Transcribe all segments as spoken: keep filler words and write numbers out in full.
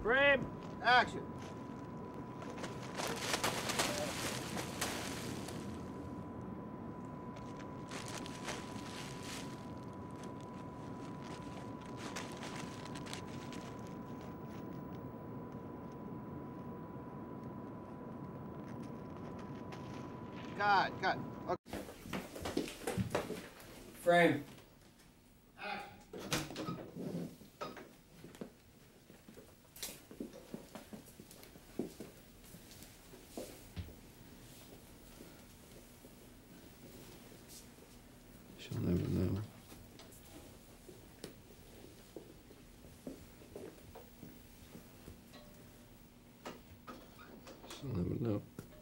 Frame. Action. Cut, cut. Okay. Frame. She'll never know. She'll never know.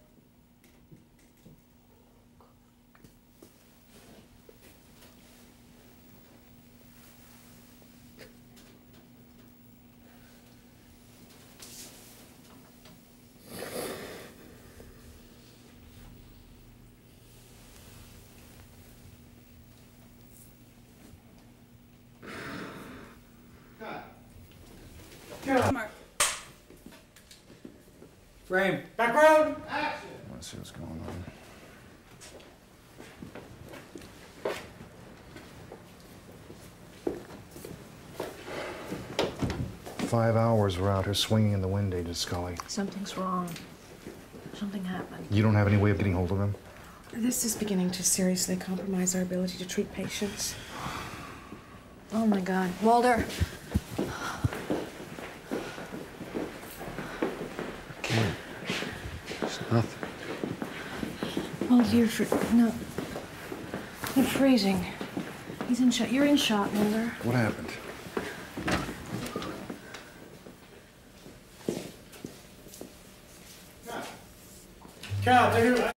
Frame. Background. Action. Let's see what's going on. Five hours we're out here swinging in the wind, Agent Scully. Something's wrong. Something happened. You don't have any way of getting hold of him? This is beginning to seriously compromise our ability to treat patients. Oh, my God. Mulder. I can't. It's nothing. Mulder, you're fr no. You're freezing. He's in shot. You're in shot, Mulder. What happened? Cal, take it.